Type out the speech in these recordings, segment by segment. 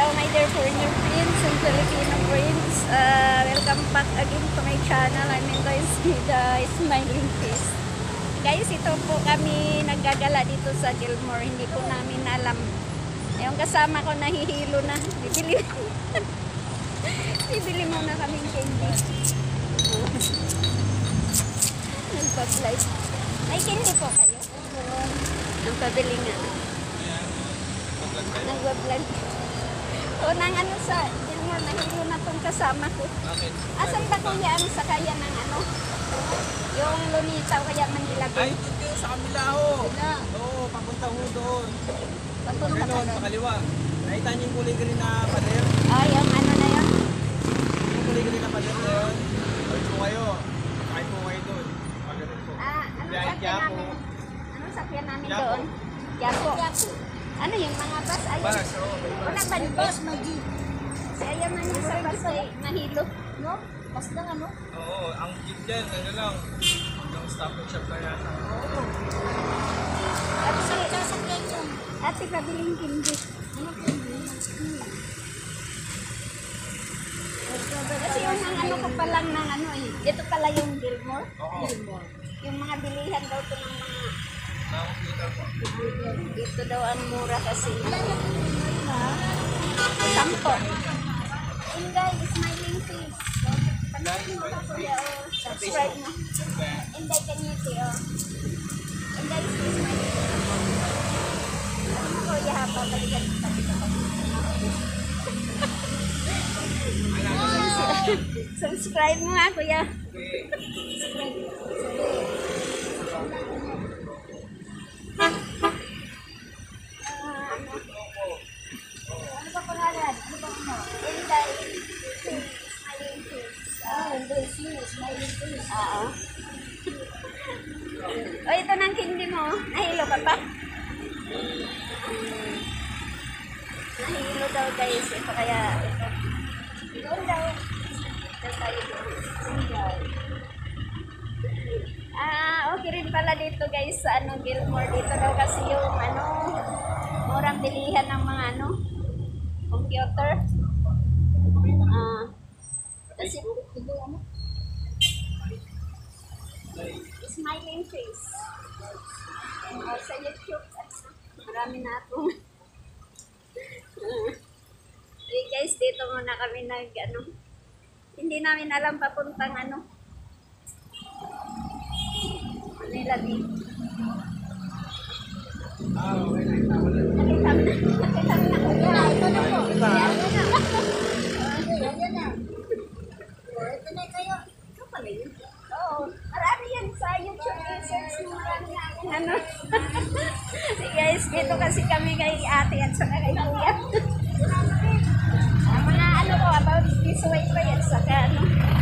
Hello my dear foreigner friends and Filipino friends. Welcome back again to my channel. I'm guys with the smiling face. Guys, ito po kami naggagala dito sa Gilmore. Hindi po namin alam. Yung kasama ko nahihilo na. Bibili muna kaming candy. Nagpa-flight. May candy po kayo? Ang pabili nga. Nagwa-vlog. O nang ano sa Gilmore, nahilo na tong kasama ko. Bakit? Asan ba kuya ang sakaya ng ano? Yung Lunita o kaya Manila Ay, Bay? doon kayo sa kabila ho. Na. Oo, papunta ho doon. Papunta ka Ganon, doon. pakaliwa. Nakita niyo yung kulay green na pader? Ah, yung ano na yun? Yung kulay green na pader na yun. Balik po kayo. Kahit po kayo doon. Pagdating po. Ah, anong Biyahe sakyan Quiapo. namin? Anong sakyan namin Quiapo. doon? Quiapo. Ano yung mga bus? Ayun. Bas, oo. may bas. Walang ban bus, magi. Si ayaw man yung sa bus ay mahilo. No? Bus lang ano? Oo, ang jeep dyan, ano lang. Hanggang stop and shop na yata. At si sasakyan yung ate pabiling kindi. Ano kindi? Kasi yung mga ano ko pa lang ng ano eh. Ito pala yung Gilmore. Oo. Gilmore. Yung mga bilihan daw to ng mga Nakakita po. dito daw ang mura kasi. Sampo. Inday, smiling face. Pagdating mo ka kuya, oh, subscribe mo. Inday, kanyiti, oh. Inday, smiling face. Ano kuya, hapa, balikan mo pa dito. Subscribe mo ha, kuya. Ano ba pangalan? Ano ba mo? Inday, smiling face. Inday, smiling face. Oo. O, ito ng candy mo. Nahilo ka pa? Nahilo daw guys. Ito kaya, ito. Doon daw. Ito tayo doon. Okay rin pala dito guys sa ano, Gilmore. Dito daw kasi yung ano, murang bilihan ng mga ano, computer. Kasi ito ano? Smiling face. Sa YouTube, marami na akong hey guys, dito muna kami ano, hindi namin alam papuntang ano, Manila Bay. Nakita mo na kuya. Ito na po. Yan na. Ito na kayo. Ito pala yun. Oo. Marami yan sa YouTube. I-search mo marami namin ano. Hey guys, dito kasi kami kay ate at saka kay kuya. Mga ano ko, about this way pa yan. Saka ano,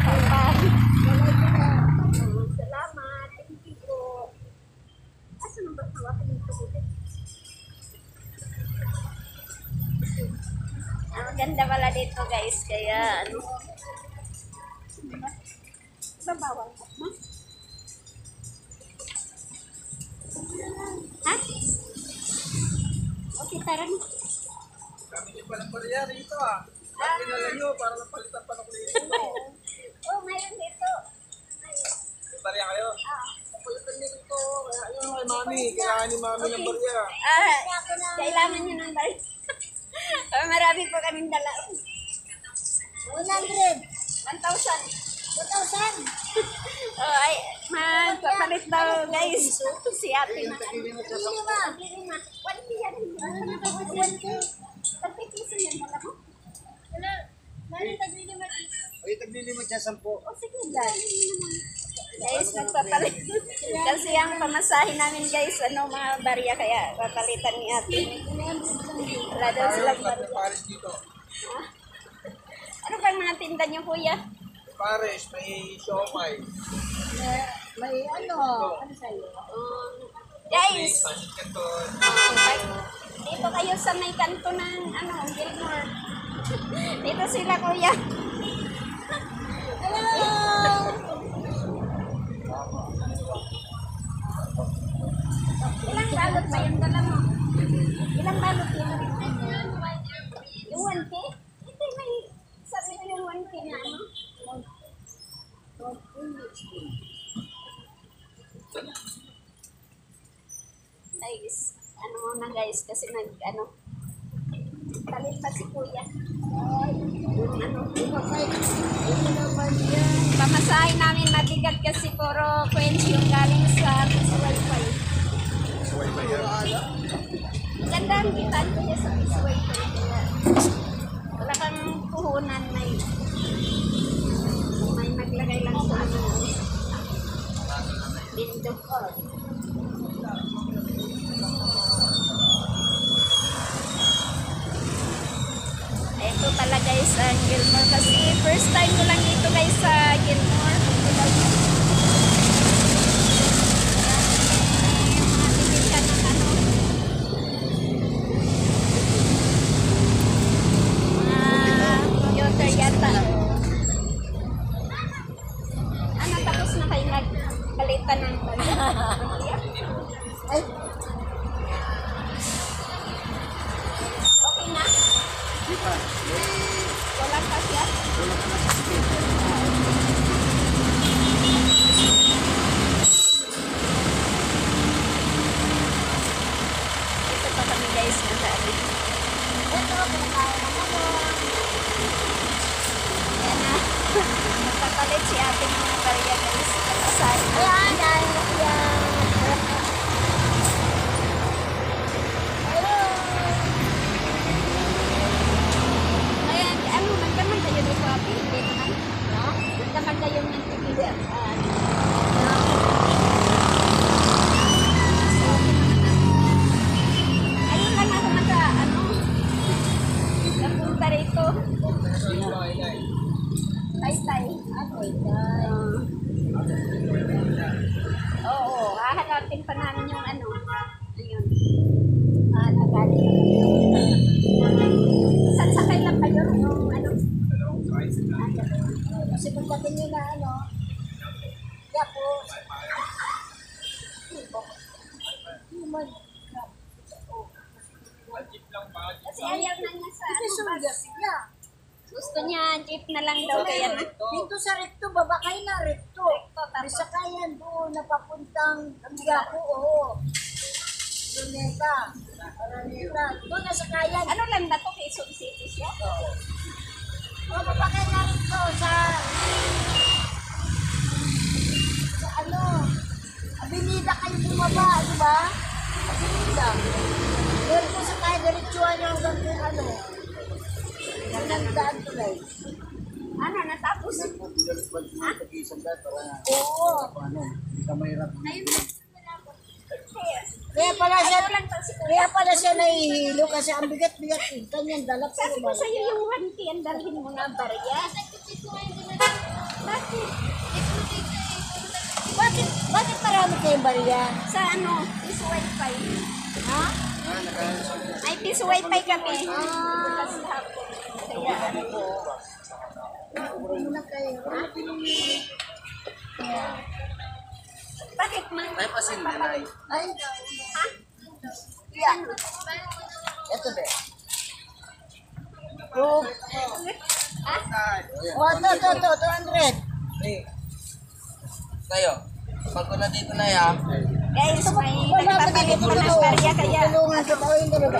salamat. Thank you po. Asa nang ba hawakan yung tubutin? Ang ganda pala dito guys. Kaya ano. Diba bawang ka? Ha? Okay, tara na. Kami niyo palang pala rito ah. Bakit na lang nyo para napalitan pa ng kulay green mo. Oh, mayroon dito. May barya kayo? Ah. Napalitan niyo rito. Ayun kay mami. Kailangan ni mami ng barya. Kailangan nyo ng balik. Marami po kaming dala. 100. 1,000. 1,000. Oh, ay, magpapalit daw guys. Si ate na. Hindi ma. 1K yan. 1K. 30 piso yan. Dala mo? Wala. Mali, taglilimot. Ay, taglilimot niya 10. O, sige lang. Guys, magpapalit. Kasi ang pamasahin namin guys, ano, mga barya, kaya papalitan ni ate. Wala daw silang barya. Paris dito. Ano pa mga tinda niyo, kuya? Paris, may siomay. May ano? Ano sa'yo? Guys, Pasit Canton. dito kayo sa may kanto ng ano, Gilmore. Dito sila, kuya. Hello! Ilang balot ba yung dala mo? Ilang balot yun? Yung 1K? guys kasi talit pa si kuya. Pamasahin namin mabigat kasi puro coins yung galing sa wifi. Sa wifi yan. Ganda ang kitaan ko niya sa wifi. Wala kang puhunan na yun. May maglagay lang sa window ko. Ito pala guys ang Gilmore kasi first time ko lang dito guys sa Gilmore. Computer yata. Ano tapos na kayo nagkalitan ng ay. Okay na? Wala pa siya? Ito pa kami guys na sabi. Ito, kumakain ng yan na. Magpapalit si ating mga barya guys. Ayan, ayan. Nagdaman kayo dito, Api? Hindi naman. Nagdaman kayo ng tigilan. Ayun lang ako napunta rito. Tay-tay. Oo, hahanapin pa namin yung ayun. Saan sakay lang kayo yung kasi pagdating nyo na yapo. Kasi ayaw na niya sa bus. Gusto niya jeep na lang daw kaya na. Dito sa Recto, babakay na Recto. Bisakayan doon, napapuntang Yapo, oo. Luneta. Araneta. Doon na sakayan. Ano lang na to? Quezon City siya? Babakay na Recto sa Avenida kayo bumaba, di ba? Avenida. Doon po sakay, diretsuhan nyo hanggang Nandaan to guys. Ano, natapos? Oo. Hindi ka mahirap. Kaya pala siya nahihilo kasi ang bigat-bigat kanyang dala pa. Sabi ko sa'yo yung 1K ang dalhin mo na barya. Bakit marami kayong barya? Sa piso wifi. Ha? Ay, piso wifi kami. Bukas hapon. Kaya Muna kayo. bakit man? Ay, pasin nila. Ay. Ha? Yeah. Ito be. Group. Ha? Oh, to, 200. Kayo, pag ko na dito na ya, Guys, may nagpapalit pa ng barya kaya Tulungan sa tawin talaga.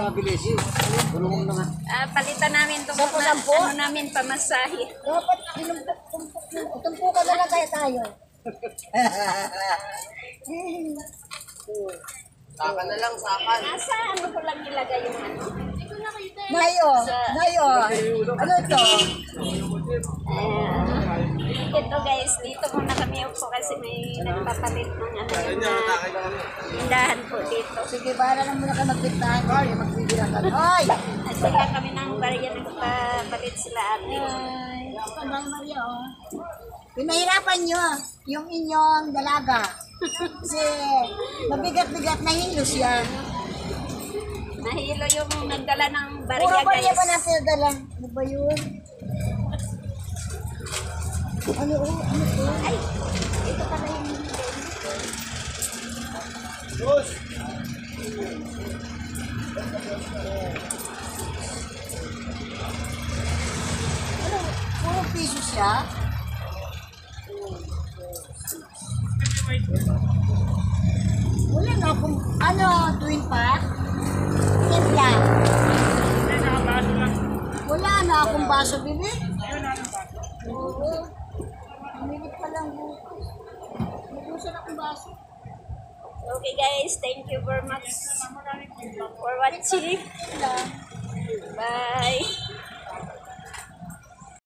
palitan namin itong Sampo? namin pamasahe. Dapat tumpo ka na lang kaya tayo. saka na lang, saka. Nasa ko lang nilagay yung Nayo. Ano to? Ito guys, dito muna kami upo kasi may nagpapalit ng tindahan po dito. Sige, bahala na muna ka magbintahan. Ay, magbibilang ka. Ay! Nagpila kami ng barya, nagpapalit sila ate. Ay, Panday Maria, oh. Pinahirapan nyo yung inyong dalaga. Kasi mabigat-bigat na hilo siya. Nahilo yung nagdala ng barya Puro barya guys. pa natin dala. Ano ba yun? Ano to? Ay, ito pala yung Ano? Puro piso siya? Wala na akong, twin pack? Timpla. Wala na akong baso, bibi. Oo. Umilit pa lang bukas. Nagusan akong baso. Okay guys, thank you very much for watching. Bye.